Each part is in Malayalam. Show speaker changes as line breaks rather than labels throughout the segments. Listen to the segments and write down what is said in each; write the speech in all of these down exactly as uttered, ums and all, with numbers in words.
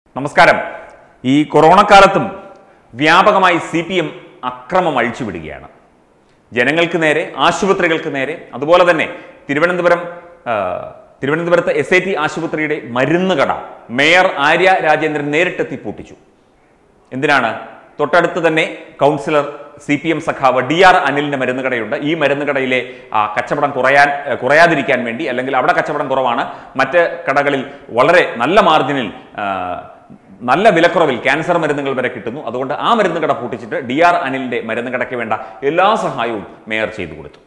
നമസ്കാരം. ഈ കൊറോണ കാലത്തും വ്യാപകമായി സി പി എം അക്രമം അഴിച്ചുവിടുകയാണ്. ജനങ്ങൾക്ക് നേരെ, ആശുപത്രികൾക്ക് നേരെ. അതുപോലെ തന്നെ തിരുവനന്തപുരം തിരുവനന്തപുരത്ത് എസ് ഐ ടി ആശുപത്രിയുടെ മരുന്ന് കട മേയർ ആര്യ രാജേന്ദ്രൻ നേരിട്ടെത്തി പൂട്ടിച്ചു. എന്തിനാണ്? തൊട്ടടുത്ത് തന്നെ കൗൺസിലർ സി പി എം സഖാവ് ഡി ആർ അനിലിന്റെ മരുന്ന് കടയുണ്ട്. ഈ മരുന്ന് കടയിലെ ആ കച്ചവടം കുറയാൻ കുറയാതിരിക്കാൻ വേണ്ടി, അല്ലെങ്കിൽ അവിടെ കച്ചവടം കുറവാണ്, മറ്റ് കടകളിൽ വളരെ നല്ല മാർജിനിൽ നല്ല വിലക്കുറവിൽ ക്യാൻസർ മരുന്നുകൾ വരെ കിട്ടുന്നു. അതുകൊണ്ട് ആ മരുന്ന് കട പൂട്ടിച്ചിട്ട് ഡി ആർ അനിലിന്റെ മരുന്ന് കടയ്ക്ക് വേണ്ട എല്ലാ സഹായവും മേയർ ചെയ്തു കൊടുത്തു.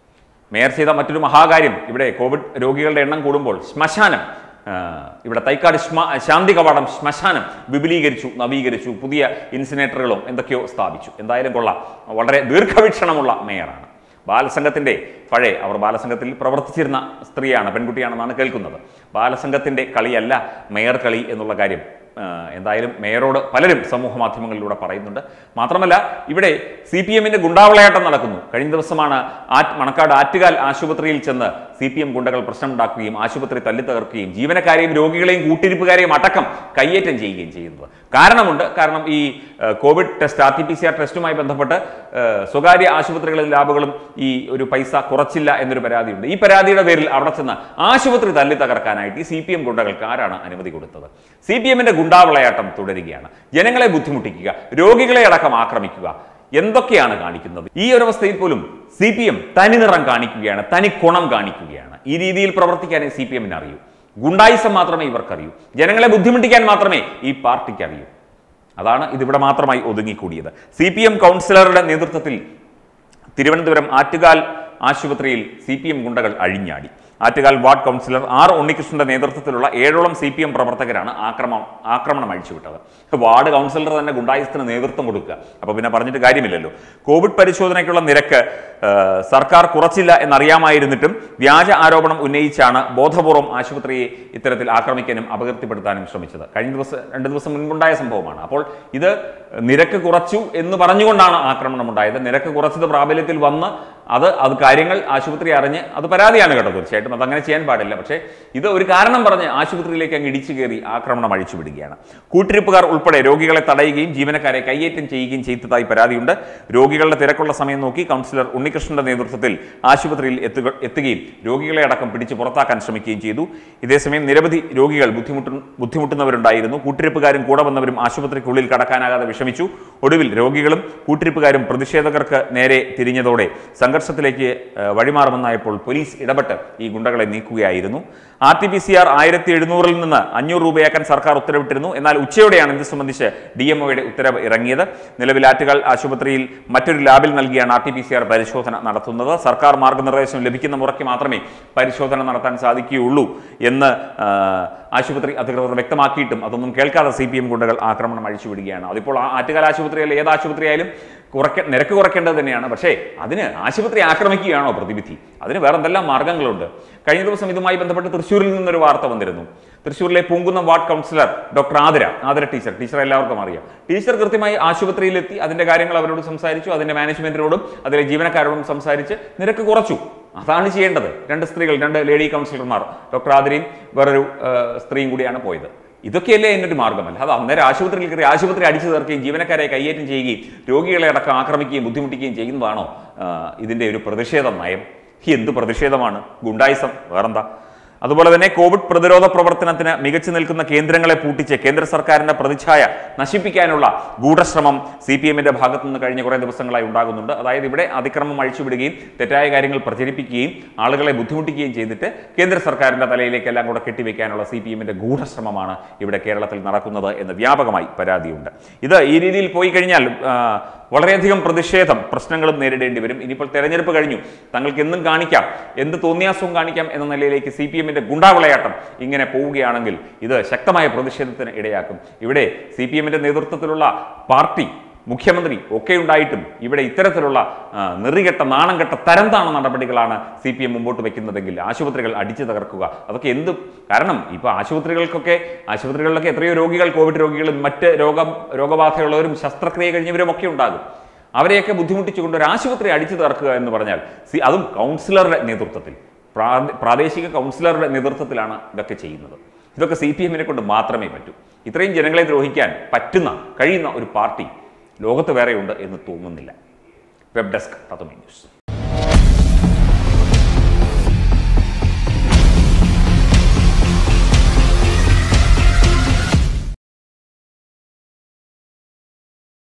മേയർ ചെയ്ത മറ്റൊരു മഹാകാര്യം, ഇവിടെ കോവിഡ് രോഗികളുടെ എണ്ണം കൂടുമ്പോൾ ശ്മശാനം, ഇവിടെ തൈക്കാട് ശ്മ ശാന്തി കവാടം ശ്മശാനം വിപുലീകരിച്ചു, നവീകരിച്ചു, പുതിയ ഇൻസിനേറ്ററുകളും എന്തൊക്കെയോ സ്ഥാപിച്ചു. എന്തായാലും കൊള്ളാം, വളരെ ദീർഘവീക്ഷണമുള്ള മേയറാണ്. ബാലസംഘത്തിന്റെ പഴയ അവർ ബാലസംഘത്തിൽ പ്രവർത്തിച്ചിരുന്ന സ്ത്രീയാണ്, പെൺകുട്ടിയാണെന്നാണ് കേൾക്കുന്നത്. ബാലസംഘത്തിന്റെ കളിയല്ല മേയർ കളി എന്നുള്ള കാര്യം എന്തായാലും മേയറോട് പലരും സമൂഹ മാധ്യമങ്ങളിലൂടെ പറയുന്നുണ്ട്. മാത്രമല്ല, ഇവിടെ സി പി എമ്മിന്റെ ഗുണ്ടാവിളയാട്ടം നടക്കുന്നു. കഴിഞ്ഞ ദിവസമാണ് ആറ്റ് മണക്കാട് ആറ്റുകാൽ ആശുപത്രിയിൽ ചെന്ന് സി പി എം ഗുണ്ടകൾ പ്രശ്നമുണ്ടാക്കുകയും ആശുപത്രി തല്ലിത്തകർക്കുകയും ജീവനക്കാരെയും രോഗികളെയും കൂട്ടിരിപ്പുകാരെയും അടക്കം കയ്യേറ്റം ചെയ്യുകയും ചെയ്യുന്നത്. കാരണമുണ്ട്. കാരണം ഈ covid test, R T P C R ടെസ്റ്റുമായി ബന്ധപ്പെട്ട് സ്വകാര്യ ആശുപത്രികളിലെ ലാബുകളും ഈ ഒരു പൈസ കുറച്ചില്ല എന്നൊരു പരാതിയുണ്ട്. ഈ പരാതിയുടെ പേരിൽ അവിടെ ചെന്ന് ആശുപത്രി തല്ലി തകർക്കാനായിട്ട് ഈ സി പി എം ഗുണ്ടകൾക്ക് ആരാണ് അനുമതി കൊടുത്തത്? സി പി എമ്മിന്റെ ഗുണ്ടാവിളയാട്ടം തുടരുകയാണ്. ജനങ്ങളെ ബുദ്ധിമുട്ടിക്കുക, രോഗികളെ അടക്കം ആക്രമിക്കുക, എന്തൊക്കെയാണ് കാണിക്കുന്നത്? ഈ ഒരു അവസ്ഥയിൽ പോലും സി പി എം തനിനിറം കാണിക്കുകയാണ്, തനി കുണം കാണിക്കുകയാണ്. ഈ രീതിയിൽ പ്രവർത്തിക്കാനേ സി പി എമ്മിന് അറിയൂ. ഗുണ്ടായിസം മാത്രമേ ഇവർക്കറിയൂ. ജനങ്ങളെ ബുദ്ധിമുട്ടിക്കാൻ മാത്രമേ ഈ പാർട്ടിക്ക് അറിയൂ. അതാണ് ഇതിവിടെ മാത്രമായി ഒതുങ്ങിക്കൂടിയത്. സി പി എം കൗൺസിലറുടെ നേതൃത്വത്തിൽ തിരുവനന്തപുരം ആറ്റുകാൽ ആശുപത്രിയിൽ സി പി എം ഗുണ്ടകൾ അഴിഞ്ഞാടി. ആറ്റുകാൽ വാർഡ് കൗൺസിലർ ആർ ഉണ്ണികൃഷ്ണന്റെ നേതൃത്വത്തിലുള്ള ഏഴോളം സി പി എം പ്രവർത്തകരാണ് ആക്രമണം ആക്രമണം അഴിച്ചുവിട്ടത്. വാർഡ് കൗൺസിലർ തന്നെ ഗുണ്ടായുസത്തിന് നേതൃത്വം കൊടുക്കുക. അപ്പോൾ പിന്നെ പറഞ്ഞിട്ട് കാര്യമില്ലല്ലോ. കോവിഡ് പരിശോധനയ്ക്കുള്ള നിരക്ക് സർക്കാർ കുറച്ചില്ല എന്നറിയാമായിരുന്നിട്ടും വ്യാജ ആരോപണം ഉന്നയിച്ചാണ് ബോധപൂർവം ആശുപത്രിയെ ഇത്തരത്തിൽ ആക്രമിക്കാനും അപകീർത്തിപ്പെടുത്താനും ശ്രമിച്ചത്. കഴിഞ്ഞ ദിവസം രണ്ട് ദിവസം മുൻപുണ്ടായ സംഭവമാണ്. അപ്പോൾ ഇത് നിരക്ക് കുറച്ചു എന്ന് പറഞ്ഞുകൊണ്ടാണ് ആക്രമണം ഉണ്ടായത്. നിരക്ക് കുറച്ചത് പ്രാബല്യത്തിൽ വന്ന് അത് അത് കാര്യങ്ങൾ ആശുപത്രി അറിഞ്ഞ് അത് പരാതിയാണ് കേട്ടോ. തീർച്ചയായിട്ടും അതങ്ങനെ ചെയ്യാൻ പാടില്ല. പക്ഷേ ഇത് ഒരു കാരണം പറഞ്ഞ് ആശുപത്രിയിലേക്ക് അങ്ങ് ഇടിച്ചു കയറി ആക്രമണം അഴിച്ചുവിടുകയാണ്. കൂട്ടിരിപ്പുകാർ ഉൾപ്പെടെ രോഗികളെ തടയുകയും ജീവനക്കാരെ കയ്യേറ്റം ചെയ്യുകയും ചെയ്തതായി പരാതിയുണ്ട്. രോഗികളുടെ തിരക്കുള്ള സമയം നോക്കി കൗൺസിലർ ഉണ്ണികൃഷ്ണന്റെ നേതൃത്വത്തിൽ ആശുപത്രിയിൽ എത്തുക എത്തുകയും രോഗികളെ അടക്കം പിടിച്ച് പുറത്താക്കാൻ ശ്രമിക്കുകയും ചെയ്തു. ഇതേസമയം നിരവധി രോഗികൾ ബുദ്ധിമുട്ടു ബുദ്ധിമുട്ടുന്നവരുണ്ടായിരുന്നു. കൂട്ടിരിപ്പുകാരും കൂടെ വന്നവരും ആശുപത്രിക്കുള്ളിൽ കടക്കാനാകാതെ വിഷമിച്ചു. ഒടുവിൽ രോഗികളും കൂട്ടിരിപ്പുകാരും പ്രതിഷേധകർക്ക് നേരെ തിരിഞ്ഞതോടെ സംഘർഷത്തിലേക്ക് വഴിമാറുമെന്നായപ്പോൾ പോലീസ് ഇടപെട്ട് ഈ ഗുണ്ടകളെ നീക്കുകയായിരുന്നു. R T P C R ആയിരത്തി എഴുന്നൂറിൽ നിന്ന് അഞ്ഞൂറ് രൂപയാക്കാൻ സർക്കാർ ഉത്തരവിട്ടിരുന്നു. എന്നാൽ ഉച്ചയോടെയാണ് ഇത് സംബന്ധിച്ച് ഡി എം ഒയുടെ ഉത്തരവ് ഇറങ്ങിയത്. നിലവിൽ ആറ്റുകാൽ ആശുപത്രിയിൽ മറ്റൊരു ലാബിൽ നൽകിയാണ് R T P C R പരിശോധന നടത്തുന്നത്. സർക്കാർ മാർഗനിർദ്ദേശം ലഭിക്കുന്ന മുറയ്ക്ക് മാത്രമേ പരിശോധന നടത്താൻ സാധിക്കുകയുള്ളൂ എന്ന് ആശുപത്രി അധികൃതർ വ്യക്തമാക്കിയിട്ടും അതൊന്നും കേൾക്കാതെ സി പി എം ഗുണ്ടകൾ ആക്രമണം അഴിച്ചുവിടുകയാണ്. അതിപ്പോൾ ആറ്റുകാൽ ആശുപത്രിയിൽ ഏത് ആശുപത്രി ആയാലും കുറയ്ക്ക നിരക്ക് കുറയ്ക്കേണ്ടത് തന്നെയാണ്. പക്ഷേ അതിന് ആശുപത്രി ആക്രമിക്കുകയാണോ പ്രതിവിധി? അതിന് വേറെ എന്തെല്ലാം മാർഗങ്ങളുണ്ട്. കഴിഞ്ഞ ദിവസം ഇതുമായി ബന്ധപ്പെട്ട് തൃശ്ശൂരിൽ നിന്നൊരു വാർത്ത വന്നിരുന്നു. തൃശ്ശൂരിലെ Punkunnam ward councillor doctor Athira Athira teacher teacher എല്ലാവർക്കും അറിയാം. ടീച്ചർ കൃത്യമായി ആശുപത്രിയിലെത്തി അതിന്റെ കാര്യങ്ങൾ അവരോട് സംസാരിച്ചു. അതിന്റെ മാനേജ്മെന്റിനോടും അതിലെ ജീവനക്കാരോടും സംസാരിച്ച് നിരക്ക് കുറച്ചു. അതാണ് ചെയ്യേണ്ടത്. രണ്ട് സ്ത്രീകൾ, രണ്ട് ലേഡി കൗൺസിലർമാർ, ഡോക്ടർ ആതിരയും വേറൊരു സ്ത്രീയും കൂടിയാണ് പോയത്. ഇതൊക്കെയല്ലേ എന്നൊരു മാർഗമല്ല. അത് അന്നേരം ആശുപത്രിയിൽ കയറി ആശുപത്രി അടിച്ചു തീർക്കുകയും ജീവനക്കാരെ കയ്യേറ്റം ചെയ്യുകയും രോഗികളെ അടക്കം ആക്രമിക്കുകയും ബുദ്ധിമുട്ടിക്കുകയും ചെയ്യുന്നതാണോ ഇതിൻ്റെ ഒരു പ്രതിഷേധ നയം? എന്ത് പ്രതിഷേധമാണ്? ഗുണ്ടായിസം, വേറെന്താ? അതുപോലെ തന്നെ കോവിഡ് പ്രതിരോധ പ്രവർത്തനത്തിന് മികച്ചു നിൽക്കുന്ന കേന്ദ്രങ്ങളെ പൂട്ടിച്ച് കേന്ദ്ര സർക്കാരിന്റെ പ്രതിച്ഛായ നശിപ്പിക്കാനുള്ള ഗൂഢശ്രമം സി പി എമ്മിന്റെ ഭാഗത്തു നിന്ന് കഴിഞ്ഞ കുറേ ദിവസങ്ങളായി ഉണ്ടാകുന്നുണ്ട്. അതായത് ഇവിടെ അതിക്രമം അഴിച്ചുവിടുകയും തെറ്റായ കാര്യങ്ങൾ പ്രചരിപ്പിക്കുകയും ആളുകളെ ബുദ്ധിമുട്ടിക്കുകയും ചെയ്തിട്ട് കേന്ദ്ര സർക്കാരിന്റെ തലയിലേക്ക് എല്ലാം കൂടെ കെട്ടിവെക്കാനുള്ള സി പി എമ്മിന്റെ ഗൂഢശ്രമമാണ് ഇവിടെ കേരളത്തിൽ നടക്കുന്നത് എന്ന് വ്യാപകമായി പരാതിയുണ്ട്. ഇത് ഈ രീതിയിൽ പോയി കഴിഞ്ഞാൽ വളരെയധികം പ്രതിഷേധം, പ്രശ്നങ്ങളും നേരിടേണ്ടി വരും. ഇനിയിപ്പോൾ തെരഞ്ഞെടുപ്പ് കഴിഞ്ഞു, തങ്ങൾക്ക് എന്നും കാണിക്കാം, എന്ത് തോന്നിയാസവും കാണിക്കാം എന്ന നിലയിലേക്ക് സി പി എമ്മിന്റെ ഗുണ്ടാവിളയാട്ടം ഇങ്ങനെ പോവുകയാണെങ്കിൽ ഇത് ശക്തമായ പ്രതിഷേധത്തിന് ഇടയാക്കും. ഇവിടെ സി പി എമ്മിന്റെ നേതൃത്വത്തിലുള്ള പാർട്ടി, മുഖ്യമന്ത്രി ഒക്കെ ഉണ്ടായിട്ടും ഇവിടെ ഇത്തരത്തിലുള്ള നെറികെട്ട നാണംകെട്ട തരംതാണ നടപടികളാണ് സി പി എം മുമ്പോട്ട് വയ്ക്കുന്നതെങ്കിൽ ആശുപത്രികൾ അടിച്ചു തകർക്കുക, അതൊക്കെ എന്ത്? കാരണം ഇപ്പോൾ ആശുപത്രികൾക്കൊക്കെ ആശുപത്രികളിലൊക്കെ എത്രയോ രോഗികൾ, കോവിഡ് രോഗികളും മറ്റ് രോഗം രോഗബാധയുള്ളവരും ശസ്ത്രക്രിയ കഴിഞ്ഞവരും ഒക്കെ ഉണ്ടാകും. അവരെയൊക്കെ ബുദ്ധിമുട്ടിച്ചുകൊണ്ട് ഒരു ആശുപത്രി അടിച്ചു തകർക്കുക എന്ന് പറഞ്ഞാൽ സി അതും കൗൺസിലറുടെ നേതൃത്വത്തിൽ, പ്രാദേശിക കൗൺസിലറുടെ നേതൃത്വത്തിലാണ് ഇതൊക്കെ ചെയ്യുന്നത്. ഇതൊക്കെ സി പി എമ്മിനെ കൊണ്ട് മാത്രമേ പറ്റൂ. ഇത്രയും ജനങ്ങളെ ദ്രോഹിക്കാൻ പറ്റുന്ന കഴിയുന്ന ഒരു പാർട്ടി ലോകത്ത് വേറെയുണ്ട് എന്ന് തോന്നുന്നില്ല. Web desk Tatwamayi news.